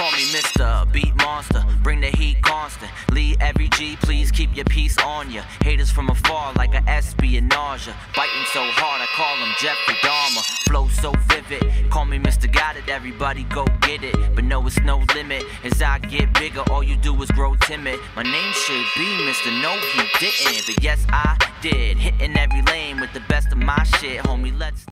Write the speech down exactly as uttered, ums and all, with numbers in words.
call me Mister Beat Monster, bring the heat constant. Lead every G, please keep your peace on ya. Haters from afar like a espionage. Biting so hard, I call him Jeffrey Dahmer. Flow so vivid, call me Mister Got It, everybody go get it. But no, it's no limit, as I get bigger, all you do is grow timid. My name should be Mister No, he didn't, but yes, I did. Hitting every lane with the best of my shit, homie, let's